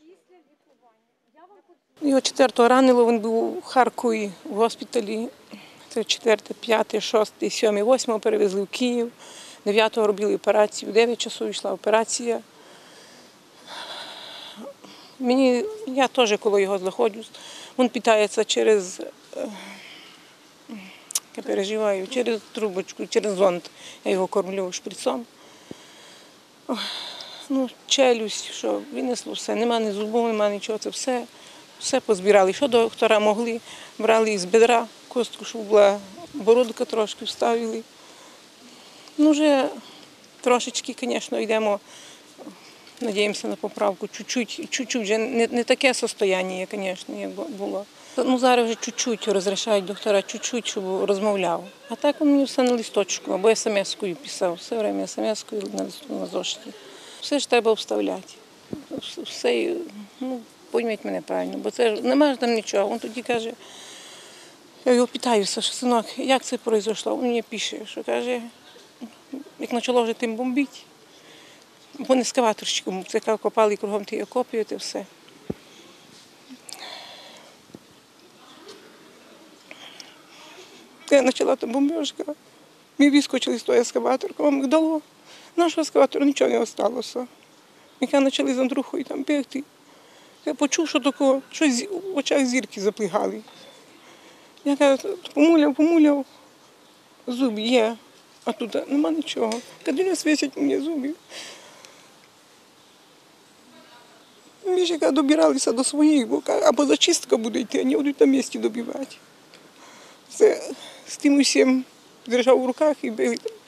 Його 4-го ранило, він був у Харкові в госпіталі. Це 4, 5, 6, 7, 8 перевезли в Київ. 9-го робили операцію, 9 часов йшла операція. Я теж коли його знаходжусь, він питається через, я переживаю, через трубочку, через зонд. Я його кормлю шприцом. Челюсть, що винесло все, нема ні зубів, нема нічого, це все позбирали. Що доктора могли, брали із бедра костку, щоб була бородка трошки вставили. Вже трошечки, звісно, йдемо, сподіваємося на поправку, чуть-чуть, вже не таке стані, звісно, як було. Зараз вже чуть-чуть розрішають доктора, чуть-чуть, щоб розмовляв. А так він мені все на листочку, або смс-кою писав, все время смс-кою на зошиті. Все ж треба вставляти. Все, пойміть мене правильно, бо це немає там нічого. Він тоді каже, я його питаюся, що синок, як це пройшло? Він мені пише, що каже, як почало вже тим бомбити, вони ескаваторщиком копали кругом ті окопи, це все. Я почала там бомбежка, ми вискочили з того ескаваторка, вам дало. Нашого ескаватора нічого не залишилося. Ми почали з Андрухою там бігти. Я почув, що таке, щось в очах зірки заплигали. Я кажу, помуляв, зуб є, а тут нема нічого. Коли не світять мені зубів. Ми ж добиралися до своїх, або зачистка буде йти, вони будуть на місці добивати. Це з тим усім держав у руках і били.